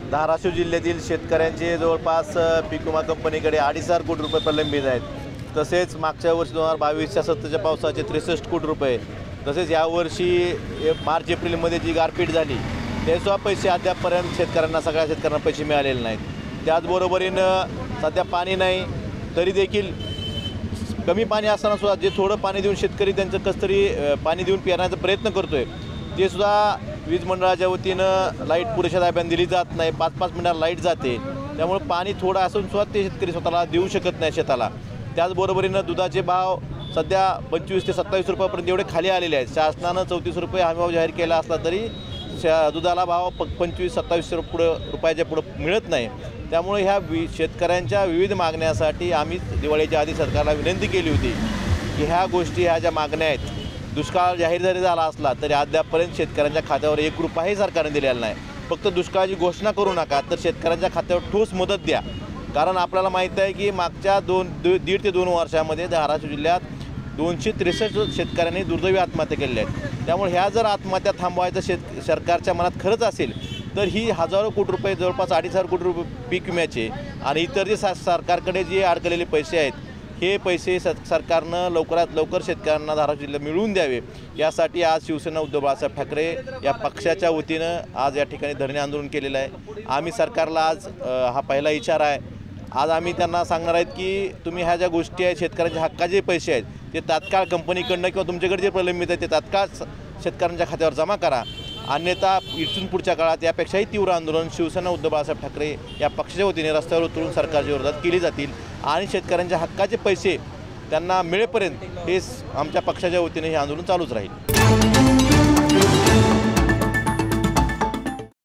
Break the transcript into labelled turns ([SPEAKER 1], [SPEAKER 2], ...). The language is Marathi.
[SPEAKER 1] धाराशिव जिल्ह्यातील शेतकऱ्यांचे जवळपास पीक विमा कंपनीकडे 2.5 कोटी रुपये प्रलंबित आहेत। तसेच मागच्या वर्षी 2022च्या 27च्या पावसाचे 63 कोटी रुपये, तसेच यावर्षी मार्च एप्रिलमध्ये जी गारपीट झाली त्यासुद्धा पैसे अद्यापपर्यंत सगळ्या शेतकऱ्यांना पैसे मिळालेले नाहीत। त्याचबरोबरीनं सध्या पाणी नाही तरी देखील कमी पाणी असताना सुद्धा जे थोडं पाणी देऊन शेतकरी त्यांचं कसं तरी पाणी देऊन पिण्याचा प्रयत्न करतो आहे, ते सुद्धा वीज मंडळाच्या वतीनं लाईट पुरेशा दाब्याने दिली जात नाही। 5-5 मिनिटाला लाईट जाते, त्यामुळे पाणी थोडं असून सुद्धा ते शेतकरी स्वतःला देऊ शकत नाही शेताला। त्याचबरोबरीनं दुधाचे भाव सध्या 25 ते 27 रुपयापर्यंत एवढे खाली आलेले आहेत। शासनानं 34 रुपये हमीभाव जाहीर केला असला तरी दुधाला भाव 25-27 रुपयाच्या पुढं मिळत नाही। त्यामुळे ह्या शेतकऱ्यांच्या विविध मागण्यासाठी आम्ही दिवाळीच्या आधी सरकारला विनंती केली होती की ह्या गोष्टी ह्या ज्या मागण्या आहेत, दुष्काळ जाहीर जरी झाला असला तरी अद्यापपर्यंत शेतकऱ्यांच्या खात्यावर 1 रुपयाही सरकारने दिलेला नाही। फक्त दुष्काळाची घोषणा करू नका, तर शेतकऱ्यांच्या खात्यावर ठोस मदत द्या। कारण आपल्याला माहीत आहे की मागच्या 1.5 ते 2 वर्षामध्ये धाराशिव जिल्ह्यात 263 शेतकऱ्यांनी दुर्दैवी आत्महत्या केलेल्या आहेत। त्यामुळे ह्या जर आत्महत्या थांबवायचं सरकारच्या मनात खरंच असेल तर ही हजारो कोटी रुपये, जवळपास 2.5 कोटी रुपये पीक विम्याचे आणि इतर जे सरकारकडे जे अडकलेले पैसे आहेत, हे पैसे सरकारनं लवकरात लवकर शेतकऱ्यांना धाराशिव जिल्ह्यात मिळवून द्यावे, यासाठी आज शिवसेना उद्धव बाळासाहेब ठाकरे या पक्षाच्या वतीनं आज या ठिकाणी धरणे आंदोलन केलेलं आहे। आम्ही सरकारला आज हा पहिला इशारा आहे। आज आम्ही त्यांना सांगणार आहेत की तुम्ही ह्या ज्या गोष्टी आहेत, शेतकऱ्यांच्या हक्काचे पैसे आहेत, ते तात्काळ कंपनीकडनं किंवा तुमच्याकडे जे प्रलंबित आहे ते तात्काळ शेतकऱ्यांच्या खात्यावर जमा करा। अन्यथा इथून पुढच्या काळात यापेक्षाही तीव्र आंदोलन शिवसेना उद्धव बाळासाहेब ठाकरे या पक्षाच्या वतीने रस्त्यावर उतरून सरकारच्या विरोधात केली जातील आणि शेतकऱ्यांच्या हक्काचे पैसे त्यांना मिळेपर्यंत हे आमच्या पक्षाच्या वतीने हे आंदोलन चालूच राहील।